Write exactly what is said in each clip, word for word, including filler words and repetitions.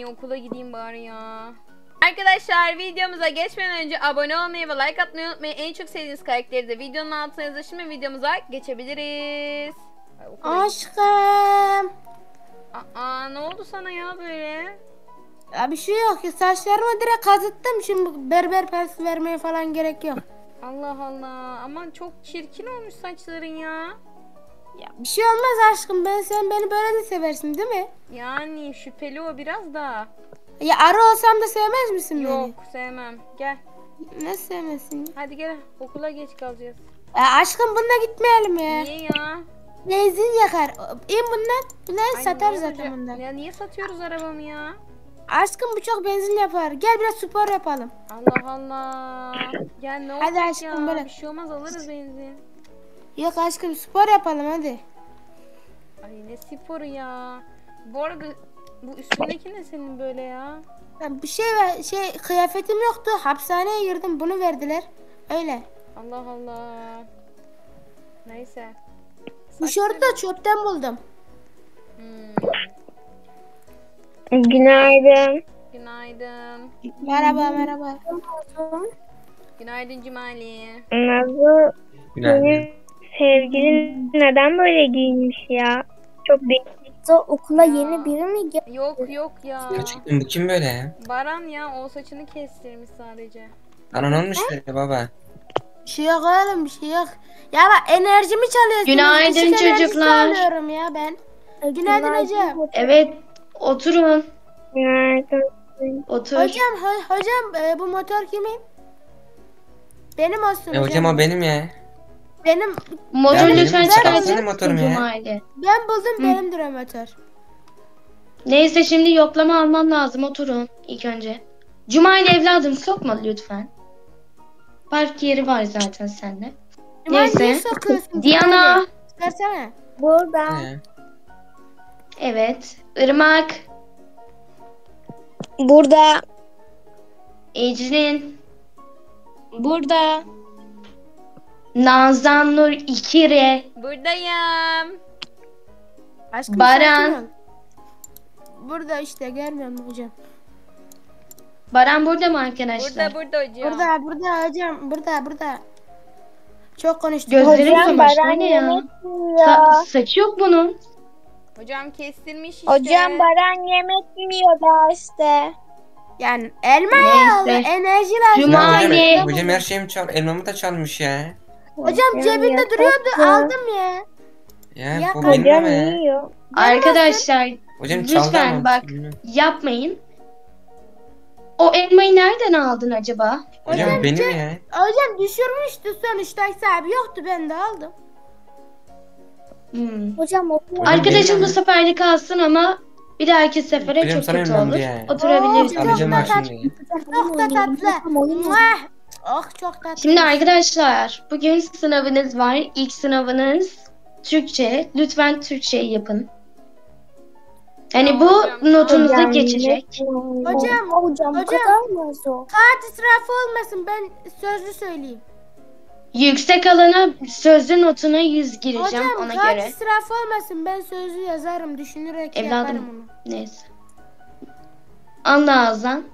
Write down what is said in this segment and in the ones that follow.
Ay okula gideyim bari ya. Arkadaşlar videomuza geçmeden önce abone olmayı ve like atmayı unutmayın. En çok sevdiğiniz karakteri de videonun altına yazın. Şimdi videomuza geçebiliriz. Ay, Aşkım. Aa, ne oldu sana ya böyle? Ya bir şey yok. Saçlarımı direkt kazıttım. Şimdi berber parası vermeye falan gerek yok. Allah Allah. Aman çok çirkin olmuş saçların ya. Ya bir şey olmaz aşkım. Ben sen beni böyle de seversin değil mi? Yani şüpheli o biraz da. Ya arı olsam da sevmez misin Yok beni? sevmem. Gel. Nasıl sevmezsin? Hadi gel. Okula geç kalacağız. Ya aşkım bununla gitmeyelim ya. Niye ya? Benzin yakar. İn bundan. Bunları Ay, satar ne zaten olacak? bundan. Ya niye satıyoruz arabamı ya? Aşkım bu çok benzin yapar. Gel biraz spor yapalım. Allah Allah. Ya ne Hadi olacak aşkım, ya? böyle. Bir şey olmaz alırız benzin. Yok aşkım spor yapalım hadi. Ay ne sporu ya. Bu arada bu üstündeki ne senin böyle ya? Ya bir şey ver, şey kıyafetim yoktu. Hapishaneye girdim. Bunu verdiler. Öyle. Allah Allah. Neyse. Bu şortu da çöpten buldum. Hmm. Günaydın. Günaydın. Merhaba merhaba. Günaydın Cumali. Nazlı, Günaydın. senin sevgilin neden böyle giyinmiş ya? Çok değişik. Okula Ya. yeni biri mi geldi? Yok yok ya. Gerçekten bu kim böyle ya? Baran ya o saçını kestirmiş sadece. Bana ne olmuş böyle baba? Bir şey yok oğlum bir şey yok. Ya bak enerjimi çalıyorsunuz. Günaydın Işık enerjisi çocuklar. alıyorum ya ben. Günaydın hocam. Evet, oturun. Günaydın. Otur. Hocam ho- hocam e, bu motor kimin? Benim olsun E hocam o benim ya. Benim Motoru Ya benim lütfen zaten çıkartır senin motorun mısın ya. Cumali? ben buldum Hı. benimdir o motor. Neyse şimdi yoklama almam lazım. Oturun ilk önce. Cumali evladım sokma lütfen. Park yeri var zaten sende. Cumali niye Neyse. sokuyorsun? Diana. Cumali? Çıkarsana. Burada. He. Evet. Irmak. Burada. Ecrin. Burada. Nazan Nur İkire. Buradayım. Aşkım Baran. sakin ol. Burada işte gelmiyor mu hocam? Baran burada mı arkadaşlar? Burada burada hocam. Burada burada hocam burada burada. Çok konuştuk. Gözlerim Hocam, kamaştı. Baran Ne ya? yemek Sa- saçı yok bunun. Hocam kestirmiş işte. Hocam Baran yemek yiyor derste. Yani elma ya Neyse. enerji lazım. Cuma- Ya hocam, Cumali. hocam her şeyimi çal, elmamı da çalmış ya. Hocam cebinde duruyordu aldım ya. Ya, Ya bu benim Hocam ama ya. yiyor. Arkadaşlar Hocam çaldı lütfen ama. bak yapmayın. O elmayı nereden aldın acaba? Hocam Hocam, benim ce- ya. Hocam düşürmüştü sonuçta sahibi yoktu ben de aldım. Hmm. Hocam okula Hocam Arkadaşım benim bu ama. seferlik kalsın ama bir dahaki sefere Hocam çok sana kötü önemli olur. ya. Oturabilirsin. Oo, Alacağım ben tatlı. şimdi. Çok da tatlı. Muah. Oh çok tatlı. Şimdi arkadaşlar bugün sınavınız var. İlk sınavınız Türkçe. Lütfen Türkçeyi yapın. Hani Tamam bu hocam. notunuza Hocam, geçecek. Hocam, hocam bu hocam. kadar mı zor? Kağıt israfı olmasın ben sözlü söyleyeyim. Yüksek alana sözlü notuna yüz gireceğim Hocam ona kağıt göre. israfı olmasın ben sözlü yazarım düşünerek Evladım. yaparım onu. Neyse. Anla ağızdan.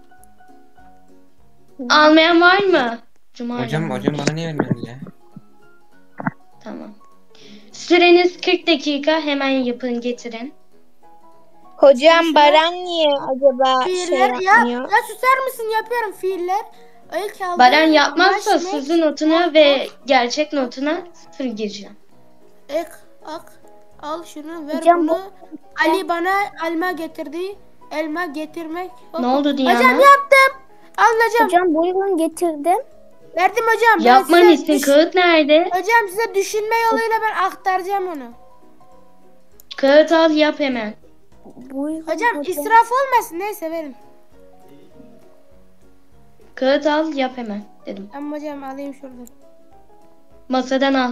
Almayan var mı? Cuma Hocam günü. hocam bana niye vermediniz ya? Tamam. Süreniz kırk dakika. Hemen yapın getirin. Hocam Baran niye acaba şey Fiiller ya, yapmıyor? ya susar mısın yapıyorum fiiller. İlk aldığım Baran yapmazsa baş, sözlü notuna ve gerçek notuna sıfır gireceğim. ek, ak, al şunu ver Hocam, bunu. Ali bana elma getirdi. Elma getirmek. Ne oldu Diana? Hocam yaptım. Alın hocam. Hocam buyurun getirdim. Verdim hocam. Ben Yapma size Nesin, düş- kağıt nerede? Hocam size düşünme yoluyla ben aktaracağım onu. Kağıt al yap hemen. Buyurun Hocam israf olmasın neyse verin. Kağıt al yap hemen dedim. Ama hocam alayım şuradan. Masadan al.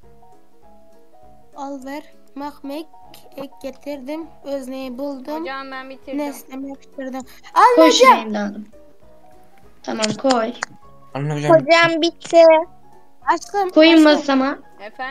Al ver. Mahmek ek getirdim. Özneyi buldum. Hocam ben bitirdim. Nesnemi yapıştırdım. Al Koy şunu hocam. evladım. Tamam koy. Alın hocam. Hocam bitti. Aşkım. Koyun aşkım. masama.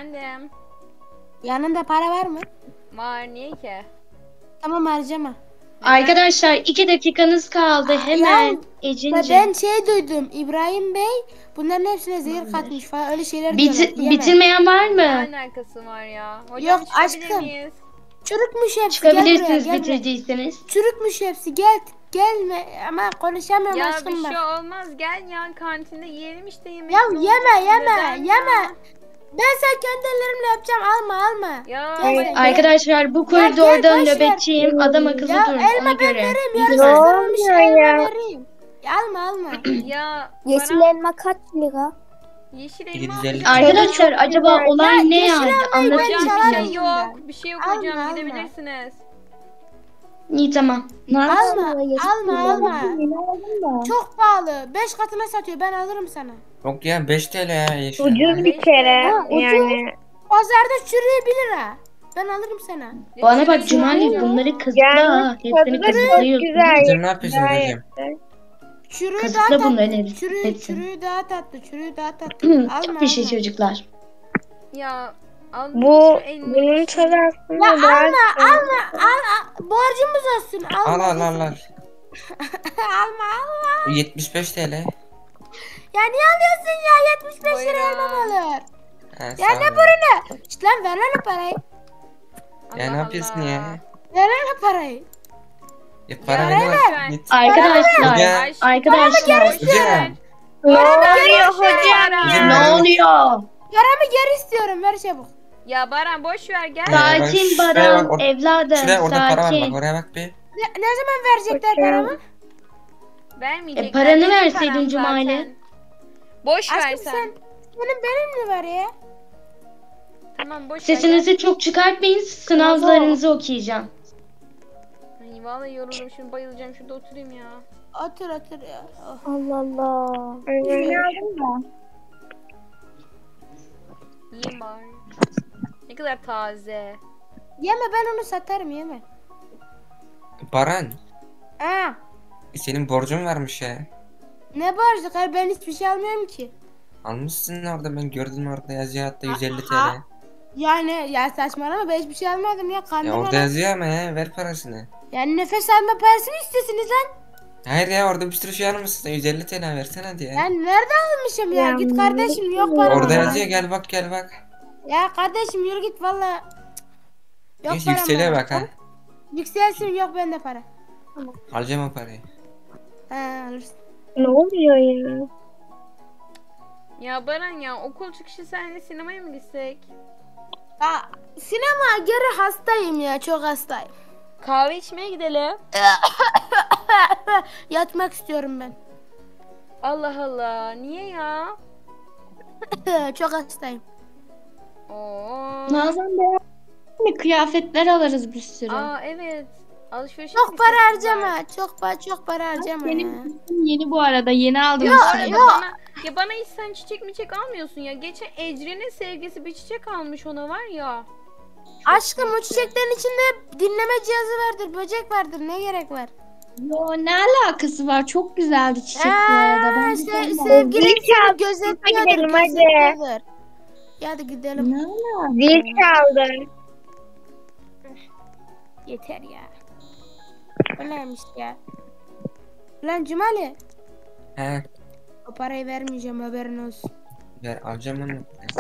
Efendim. Yanında para var mı? Var niye ki? Tamam harcama. Arkadaşlar iki dakikanız kaldı. Hemen Ya Ecin'cim. ben şey duydum. İbrahim Bey bunların hepsine zehir katmış falan öyle şeyler diyorlar. Bitir- Yeme. bitirmeyen var Ne mı? alakası var ya? Hocam Yok, çıkabilir aşkım. miyiz? Çürükmüş hepsi. Gel buraya, Çıkabilirsiniz gel buraya. bitirdiyseniz. Çürükmüş hepsi. Gel gelme ama konuşamıyorum Ya aşkım bir bak. şey olmaz. Gel ya kantinde yiyelim işte yemek. Ya Ne yeme olacak? yeme Neden yeme. ya? Ben sen kendi ellerimle yapacağım alma alma. Ya Gel bak- sen, Arkadaşlar bu Ya gel, koridorda boş ver. nöbetçiyim. Adam akıllı Ya durun elma ona ben göre. vereyim. Bir Yarısı de- ıslanmış oluyor elma ya? vereyim. Ya alma alma. ya Yeşil bana elma kaç lira? yeşil elma. yedi yüz elli. Arkadaşlar acaba olay Ya, ne yeşil yani? elmayı ben Anlatır Hocam bir çalarım şey mısınız? bundan. yok. Bir şey yok Alma, hocam. alma. Gidebilirsiniz. İyi tamam. Alma Yeşil alma elma alma. yeni aldım da. Çok pahalı. Beş katına satıyor ben alırım sana. Yok ya beş TL ya yeşil. Ucuz bir Beş kere Ha, ucuz. yani. Pazarda çürüğü bir lira. Ben alırım sana. Bana bak Yeşil Cumali elma. bunları kazıkla ha. Yani Hepsini tadı da çok kazıklıyorsun. güzel. Hocam ne yapıyorsunuz Gayet hocam? de. Çürüğü Kazıkla daha bunların tatlı. hepsi- Çürüğü, hepsini. çürüğü daha tatlı. Çürüğü daha tatlı. alma Çok bir şey alma. çocuklar. Ya al Bu şu elmayı bunun işte. tadı aslında Ya daha alma güzel. alma al, al. Borcumuz olsun. Alma. Al al al al. alma alma. yetmiş beş TL. Ya niye alıyorsun ya? yetmiş beş lira elma mı Buyurun. olur? Ha, Ya sağ ne ol. burunu? İşte lan ver lan o parayı. Ya Allah ne yapıyorsun Allah. ya? Ver lan o parayı. Ya para Ya, ne var? lütfen. Git. Arkadaşlar, Hocam. arkadaşlar. Hocam. Ne oluyor hocam Hocam Ne ya? oluyor? Paramı geri istiyorum. Ver çabuk. Ya Baran boş ver gel. Ya bak, Sakin şuraya Baran, bak, or- evladım, Şuraya orada para var sakin. bak oraya bak bir. Ne, ne zaman verecekler Hocam. paramı? Vermeyecekler. E, paranı Benim verseydin param Cumali. zaten. Boş ver Aşkım sen. sen senin benim mi var ya? Tamam boş ver. Sesinizi çok çıkartmayın, sınavlarınızı okuyacağım. gel. Ay, vallahi yoruldum şimdi bayılacağım. Şurada oturayım ya. Otur otur ya. Oh. Allah Allah. Evet. Yeni aldım da. Yiyeyim bari. Ne kadar taze. Yeme ben onu satarım yeme. Baran. Aa, Senin borcun varmış ya. ne borcu kar ben hiçbir şey almıyorum ki. Almışsın orada ben gördüm orada yazıyor hatta yüz elli Aha. TL. Yani ya saçmalama ben hiçbir şey almadım ya Ya kandırma orada lan. yazıyor ama ya ver parasını. Yani nefes alma parasını istiyorsunuz lan. Hayır ya orada bir sürü şey almışsın yüz elli TL versene hadi ya. Ben nerede almışım ya? Ya, Git kardeşim yok param. Orada bana. yazıyor gel bak gel bak. Ya kardeşim yürü git valla. Yok Neyse param yükseliyor bana. bak ha. Yükselsin yok bende para. Alacağım o parayı. Ha alırsın. Ne oluyor ya? Ya Baran ya okul çıkışı seninle sinemaya mı gitsek? Aa, sinema geri hastayım ya çok hastayım. Kahve içmeye gidelim. Yatmak istiyorum ben. Allah Allah. Niye ya? çok hastayım. Oo. Nazan be. Kıyafetler alırız bir sürü. Aa evet. Alışveriş Çok yapmışız para kızlar. harcama. Çok para çok para harcama ya. Benim yeni bu arada yeni aldım. Ya, üstüne. ya bana ya bana hiç sen çiçek miçek almıyorsun ya. Geçen Ecrin'in sevgisi bir çiçek almış ona var ya. Aşkım o çiçeklerin içinde dinleme cihazı vardır, böcek vardır. Ne gerek var? Yo, ne alakası var? Çok güzeldi çiçek bu arada. Ben Aa, bir se- tane aldım. sevgilin Zil seni çal, gözetliyordur, gidelim, hadi. gözetliyordur. Ya hadi gidelim. Ne alaka? Zil çaldı. Yeter ya. O neymiş ya? Lan Cumali. He O parayı vermeyeceğim haberin olsun. ver alacağım onu.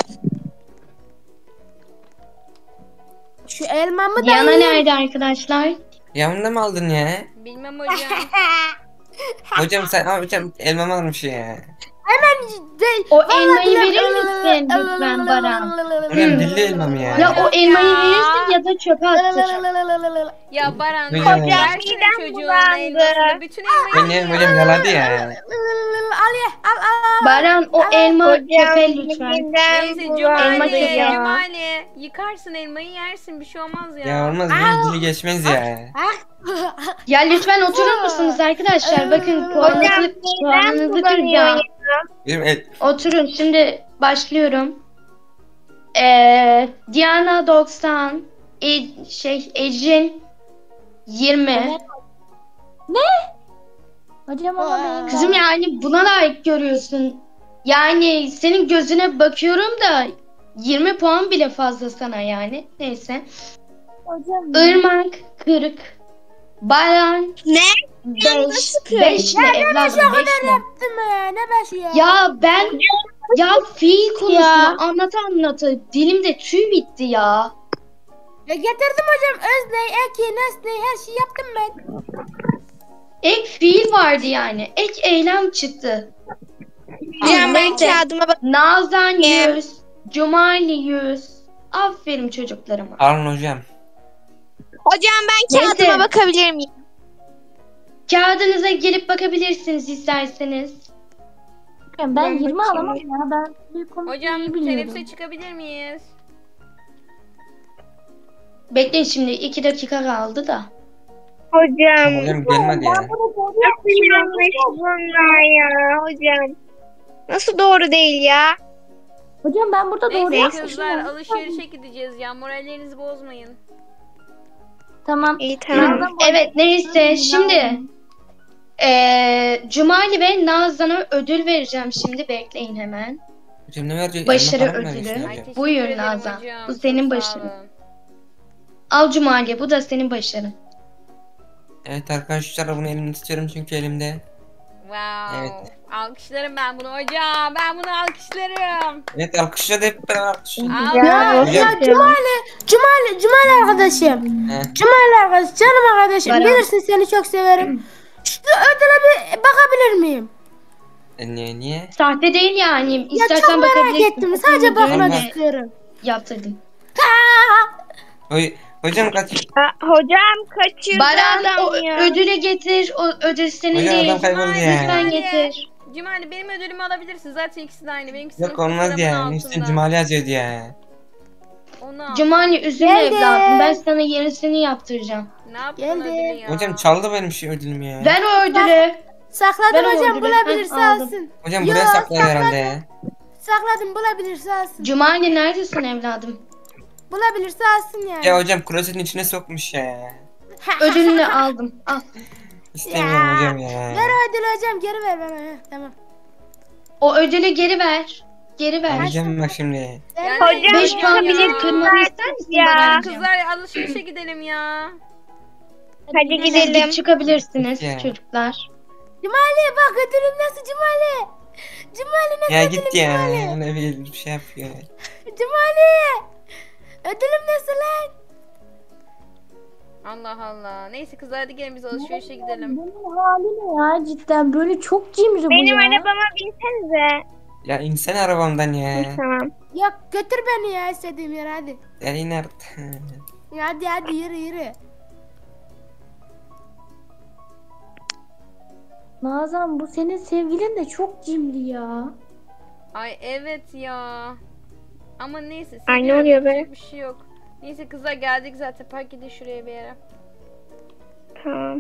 Şu elmamı da Diana yiyeyim. nerede arkadaşlar? Ya onu da mı aldın ya? Bilmem hocam. Hocam sen aa, hocam elmamı almış ya. Hemen de, O Vallahi elmayı bile- verir misin lütfen Baran? Hocam dilli elmamı ya. Ya o elmayı verirsin ya da çöpe attır. Ya Baran Hocam. versene midem çocuğun bulandı. elmasını. Bütün elmayı Benim hocam yaladı ya. Al ye al al. Baran o elma Hocam çöpe lütfen. midem Neyse elma Cumali, geliyor. Cumali. Yıkarsın elmayı yersin bir şey olmaz ya. Ya olmaz benim dili geçmez ya. Ya lütfen oturur musunuz arkadaşlar? Bakın puanınızı, Midem puanınızı bulanıyor kıracağım. ya. Benim el... Oturun şimdi başlıyorum. Ee, Diana doksan, E- şey Ecrin yirmi. Hocam ama benim Kızım yani buna layık görüyorsun. Yani senin gözüne bakıyorum da yirmi puan bile fazla sana yani. Neyse. hocam. Irmak kırk. Baran Ne? beş. beş ne evladım beş ne? Yaptım ya ne beşi ya. Ya ben ya fiil konusunu Ya. anlata anlata dilimde tüy bitti ya. Ya getirdim hocam özneyi, eki, nesneyi her şeyi yaptım ben. Ek fiil vardı yani. Ek eylem çıktı. Hocam ben Neyse. kağıdıma bak. Nazan yüz. Cumali yüz. Aferin çocuklarıma. Alın hocam. Hocam ben Neyse. kağıdıma bakabilir miyim? Kağıdınıza gelip bakabilirsiniz isterseniz. Ben, Ben yirmi bakayım. alamam ya. Ben bir konuşmayı Hocam biliyorum. teneffüse çıkabilir miyiz? Bekleyin şimdi iki dakika kaldı da. Hocam. Hocam gelmedi ya. Nasıl yanlış bunlar ya hocam. Nasıl doğru değil ya? Hocam ben burada doğru Neyse yapmışım. kızlar alışverişe gideceğiz ya. Morallerinizi bozmayın. Tamam. İyi tamam. Evet neyse şimdi eee Cumali ve Nazan'a ödül vereceğim şimdi bekleyin hemen. Hocam ne verecek? Başarı Elma falan mı ödülü. vereceksin Ay, hocam? teşekkür Buyur ederim Nazan. hocam. Bu Çok senin sağ başarın. olun. Al Cumali bu da senin başarın. Evet arkadaşlar bunu elimde tutuyorum çünkü elimde. Wow. Evet. Alkışlarım ben bunu hocam. Ben bunu alkışlarım. Evet alkışladı hep beraber alkışladı. Al. Ya, Hocam. Ya Cumali, Cumali, Cumali arkadaşım. He. Cumali arkadaş, canım arkadaşım. Baran. Bilirsin seni çok severim. Şu ödüle bir bakabilir miyim? E, niye niye? Sahte değil yani. Ya İstersen çok merak bakabilirsin. ettim. Sadece bakmak Olmaz. istiyorum. Yaptırdım. Hoy, hocam kaç. Aa, hocam kaçırdı Baran adam o ya. ödülü getir. O ödül senin Hocam değil. adam kayboldu Cumali, ya. Lütfen Cumali. getir. Cumali benim ödülümü alabilirsin. Zaten ikisi de aynı. Benimkisi Yok sınıf olmaz ya. sıralamanın Üstün altında. Cumali yazıyordu ya. Onu al. Cumali üzülme Geldim. evladım. Ben sana yenisini yaptıracağım. Ne yaptın Geldi. ödülü ya? Hocam çaldı benim şey ödülümü ya. Ver o ödülü. Sakladım Ben o hocam, ödülü- bulabilirse Heh, aldım. alsın. Hocam Yo, buraya sakladı sakladım. herhalde ya. Sakladım, bulabilirse alsın. Cumali neredesin evladım? Bulabilirse alsın yani. Ya hocam klozetin içine sokmuş ya. Ödülünü aldım. Al. İstemiyorum Ya. hocam ya. Ver o ödülü hocam, geri ver bana. Heh, tamam. O ödülü geri ver. Geri ver. Alacağım bak şimdi. Yani Hocam, beş puan ya. bilet kırmanı ister misin Ya. Barancığım? Kızlar alışverişe gidelim ya. Hadi Siz gidelim. gidip çıkabilirsiniz Ya. çocuklar. Cumali bak ödülüm nasıl Cumali? Cumali nasıl Ya ödülüm git ya. Cumali? Öyle bir şey yapıyor. Cumali! Ödülüm nasıl lan? Allah Allah. Neyse kızlar hadi gelin biz alışverişe gidelim. Bunun hali ne ya cidden böyle çok cimri bu Benim ya. arabama binsenize. Ya insene arabamdan ya. İyi tamam. Ya götür beni ya istediğim yere hadi. Ya in artık. Ya hadi hadi yürü yürü. Nazan bu senin sevgilin de çok cimri ya. Ay evet ya. Ama neyse. Ay, ne seviyorum, oluyor be? yapacak Bir şey yok. Neyse kızlar geldik zaten. Park edin şuraya bir yere. Tamam.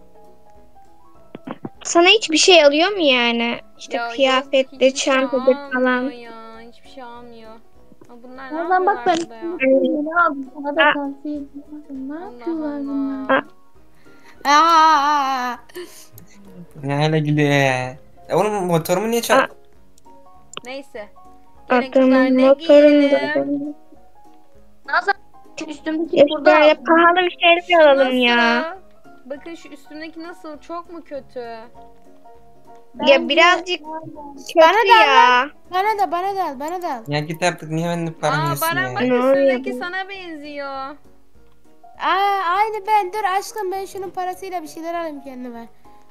Sana hiçbir şey alıyor mu yani? İşte Ya yok, kıyafettir, hiçbir şey çantadır almıyor falan. Ya, hiçbir şey almıyor. Ha, bunlar ne Nazan bak ben yapıyorlar burada ya? üstüne aldım sana da Aa. tavsiye ediyorum. Ne Allah yapıyorlar Allah. bunlar? Aa, Ne hala gülüyor ya. Ya oğlum motorumu niye çal? Neyse. Gelin kızlar Adamın ne motorunu giyelim? da. Nazan şu üstümdeki Ya burada böyle pahalı bir şeyler alalım ya. Nasıl? Bakın şu üstümdeki nasıl? Çok mu kötü? Ya birazcık Bana kötü da ya. bana da bana da al bana da al. Ya git artık niye bende param Aa yiyorsun Baran bak ya? Ne oluyor üstündeki bu? sana benziyor. Aa, aynı ben dur aşkım ben şunun parasıyla bir şeyler alayım kendime.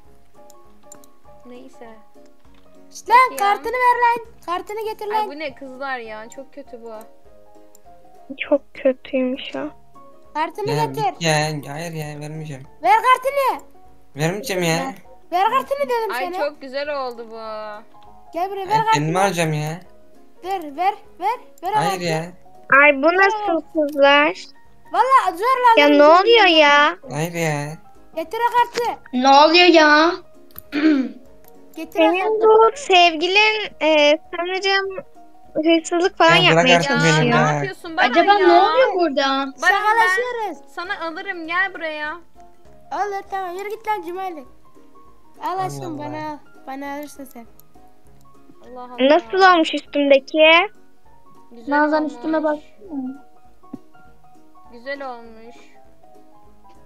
Neyse. Lan ya. kartını ver lan. Kartını getir Ay lan. bu ne kızlar ya? Çok kötü bu. Çok kötüymüş o. Kartını Ya getir. git ya. Hayır ya vermeyeceğim. Ver kartını. Vermeyeceğim ya. Ver kartını dedim Ay sana. çok güzel oldu bu. Gel buraya ver Ben kartını. kendime alacağım ya. Ver ver ver. Ver Hayır kartını. ya. Ay bu nasıl kızlar? Valla zorla Ya alırım ne seni. oluyor ya? Hayır ya. Getir o kartı. Ne oluyor ya? Getir o Senin kartı. bu sevgilin e, sanırım hırsızlık falan Ya bırak yapmaya artık Ya beni çalışıyor. ne ya. yapıyorsun Baran Acaba ya? ne oluyor burada? Baran ben Şakalaşıyoruz. sana alırım gel buraya. Olur tamam yürü git lan Cumali. Al aşkım Allah bana Allah. al. Bana alırsın sen. Allah Allah. Nasıl olmuş üstümdeki? Güzel Nazan olmuş. üstüme baksana. Güzel olmuş.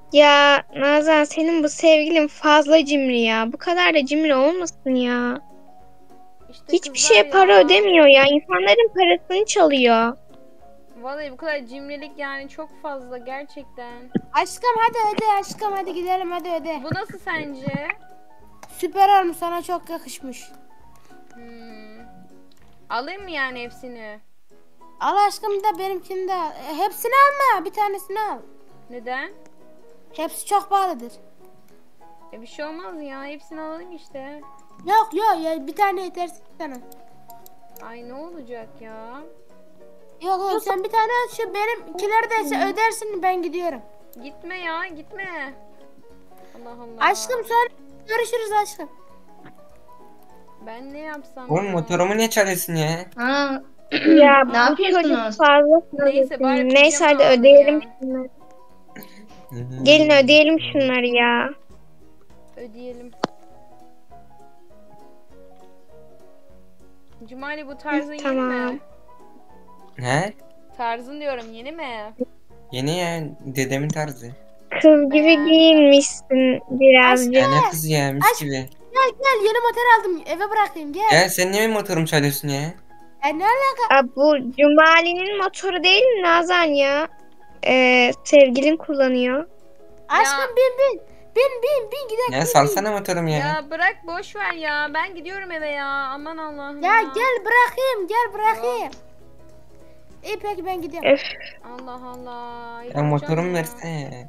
Ya Nazan senin bu sevgilin fazla cimri ya. Bu kadar da cimri olmasın ya. İşte Hiçbir kızlar şeye ya. para ödemiyor ya. İnsanların parasını çalıyor. Vallahi bu kadar cimrilik yani çok fazla gerçekten. Aşkım hadi öde aşkım hadi gidelim hadi öde. Bu nasıl sence? Süper olmuş sana çok yakışmış. Hmm. Alayım mı yani hepsini? Al aşkım da benimkini de al. E, hepsini alma bir tanesini al. Neden? Hepsi çok pahalıdır. E bir şey olmaz ya. Hepsini alayım işte. Yok yok ya bir tane yeter sana. Ay ne olacak ya? Yok yok sen bir tane al şu benimkileri de ise ödersin ben gidiyorum. Gitme ya gitme. Allah Allah. Aşkım sonra görüşürüz aşkım. Ben ne yapsam Oğlum ya? motorumu niye çalıyorsun ya? Ha, Ya ne bu yapıyorsunuz? çocuk fazla Neyse bari sinirli. Neyse pijama hadi aldım ödeyelim ya. şunları. Gelin ödeyelim şunları ya. Ödeyelim. Cumali bu tarzın yeni Tamam. mi? He? Tarzın diyorum yeni mi? Yeni ya dedemin tarzı. Kız gibi giyinmişsin birazcık. Ya ne kız ya mis gibi. Gel gel yeni motor aldım eve bırakayım gel. Ya sen niye benim motorumu çalıyorsun ya? E, ne alaka? Aa, bu Cumali'nin motoru değil mi Nazan ya? Ee, sevgilin kullanıyor. Aşkım bin bin. Bin bin bin gidelim. Ya bin, salsana motorumu ya. Ya bırak boş ver ya. Ben gidiyorum eve ya. Aman Allah'ım. bin. Ya gel bırakayım gel bırakayım. İyi peki ben gidiyorum. Öf. Allah Allah. Ya yapacağım motorumu ya. versene.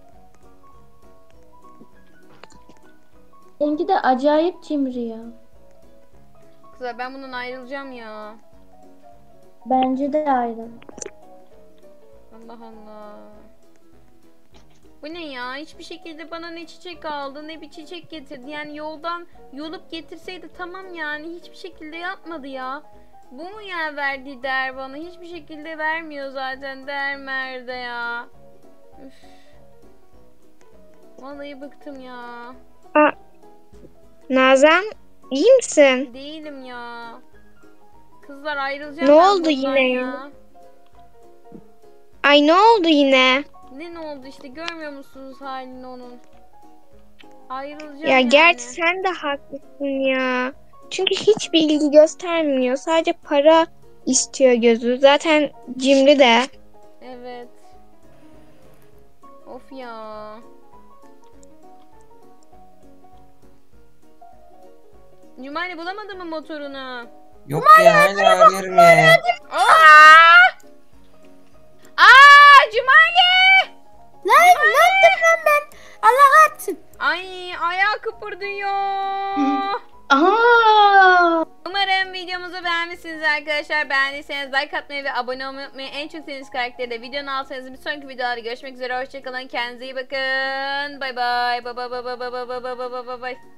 Seninki de acayip cimri ya. Kızlar ben bundan ayrılacağım ya. Bence de ayrı. Allah Allah. Bu ne ya? Hiçbir şekilde bana ne çiçek aldı ne bir çiçek getirdi. Yani yoldan yolup getirseydi tamam yani. Hiçbir şekilde yapmadı ya. Bu mu ya verdiği değer bana? Hiçbir şekilde vermiyor zaten değer merde ya. Üf. Vallahi bıktım ya. Aa, Nazan iyi misin? Değilim ya. Kızlar ayrılacağım Ne ben oldu bundan yine? ya. Ay ne oldu yine? Ne ne oldu işte görmüyor musunuz halini onun? Ayrılacağım Ya yani. gerçi sen de haklısın ya. Çünkü hiçbir ilgi göstermiyor. Sadece para istiyor gözü. Zaten cimri de. Evet. Of ya. Cumali bulamadın mı motorunu? Yok ya hala arıyorum ya. Aa! Aa, Cumali! Lan ne yaptım lan ben? Allah kahretsin. Ay ayağı kıpırdıyor. Aha! Umarım videomuzu beğenmişsiniz arkadaşlar. Beğendiyseniz like atmayı ve abone olmayı unutmayın. En çok sevdiğiniz karakteri de videonun altına yazın. Bir sonraki videolarda görüşmek üzere. Hoşçakalın. Kendinize iyi bakın. Bay bay. Bay bay bay bay bay bay bay bay bay bay.